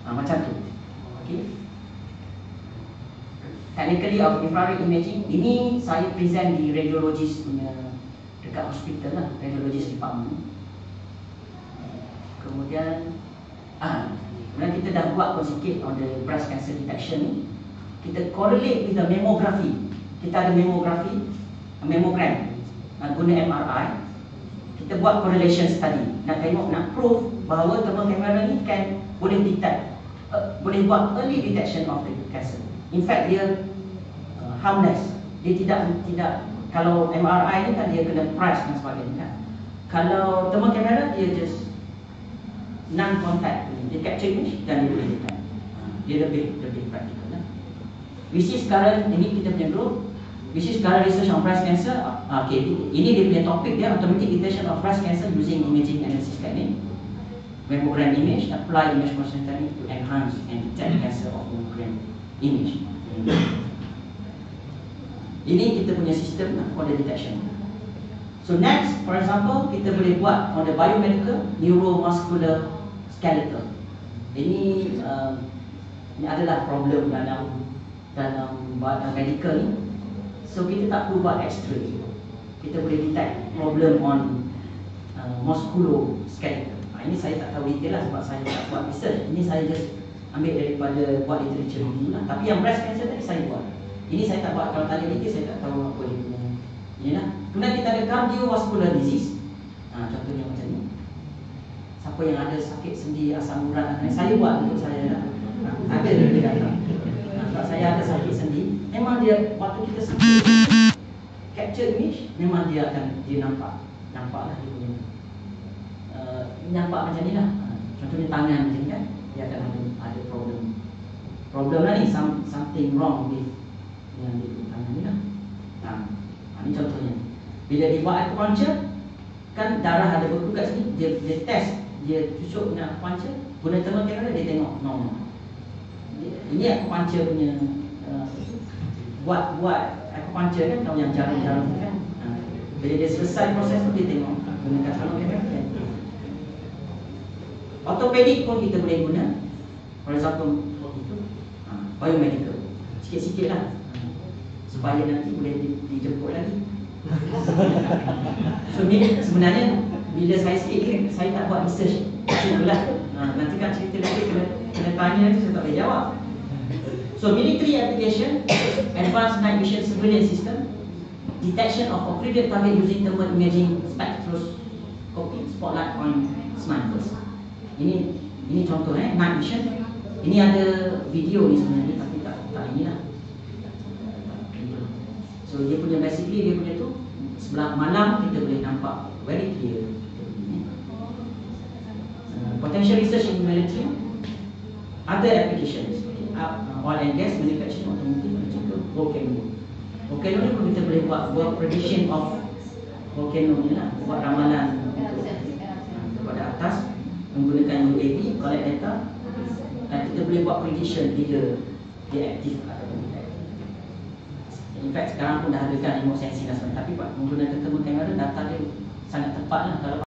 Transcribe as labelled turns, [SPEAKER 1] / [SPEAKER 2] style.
[SPEAKER 1] Macam tu. Okay. Technically of infrared imaging, ini saya present di radiologist punya dekat hospital lah, radiologist department. Kemudian kita dah buat sikit on the breast cancer detection ni. Kita correlate with the mammography. Kita ada mammogram guna MRI. Kita buat correlation study. Nak tengok, nak prove bahawa thermal camera ni kan boleh detect, boleh buat early detection of the cancer. In fact dia harmless. Dia tidak kalau MRI ni kan dia kena price dan sebagainya kan. Kalau thermal camera dia just non-contact, dia capture image dan dia boleh detect. Dia lebih praktikal lah. We see sekarang ini kita punya group. We see sekarang research on breast cancer. Okay, ini dia punya topik dia, automatic detection of breast cancer using imaging analysis technique. Mammogram image, apply image processing technique to enhance and detect cancer of mammogram image. Ini kita punya sistem for the detection. So next, for example, kita boleh buat on the biomedical neuromuscular skeletal. Ini adalah problem dalam medical ni. So kita tak perlu buat X-ray. Kita boleh detect problem on musculoskeletal. Ini saya tak tahu detail lah sebab saya tak buat research. Ini saya just ambil daripada buat literature review lah. Tapi yang breast cancer tadi saya buat. Ini saya tak buat, kalau tanya detail saya tak tahu apa dia punya. Inilah. Kemudian kita ada cardiovascular disease. Contohnya macam ni. Siapa yang ada sakit sendi, asam urat, saya buat untuk saya lah. Ada dia datang. Kalau saya ada sakit sendi, memang dia waktu kita sakit capture image, memang dia akan nampaklah dia punya nampak macam ni lah. Contohnya tangan macam ni kan, dia akan ada problem lah ni, something wrong with yang dia punya tangan ni lah. Ini contohnya. Bila dia buat acupuncture, kan darah ada beku kat sini, dia test, dia tusuk dengan acupuncture, guna thermal camera dia tengok normal. Ini acupuncture punya buat acupuncture kan, kalau yang jarum-jarum tu kan. Bila dia selesai proses tu dia tengok gunakan thermal camera kan. Ortopedic pun kita boleh guna. For example, biomedical. Sikit-sikit lah. Supaya nanti boleh dijemput lagi. So sebenarnya bila saya sikit saya tak buat research. Itulah. Nanti kan cerita lagi kena tanya nanti saya tak boleh jawab. So military application, advanced night vision surveillance system, detection of occluded target using thermal imaging spectroscopy, spotlight on snipers. Ini contoh night vision. Ini ada video ni sebenarnya tapi tak inilah. So dia punya basically dia punya tu sebelah malam kita boleh nampak very clear. Potential research in military, other applications, oil and gas, manufacturing, automotive, electrical, volcano ni pun kita boleh buat prediction of volcano ni lah, buat ramalan untuk kepada atas menggunakan UAV, collect data, dan kita boleh buat prediction bila dia aktif atau tidak. In fact sekarang pun dah ada kan remote sensing dan sebagainya, tapi menggunakan thermal camera data dia sangat tepat lah. Kalau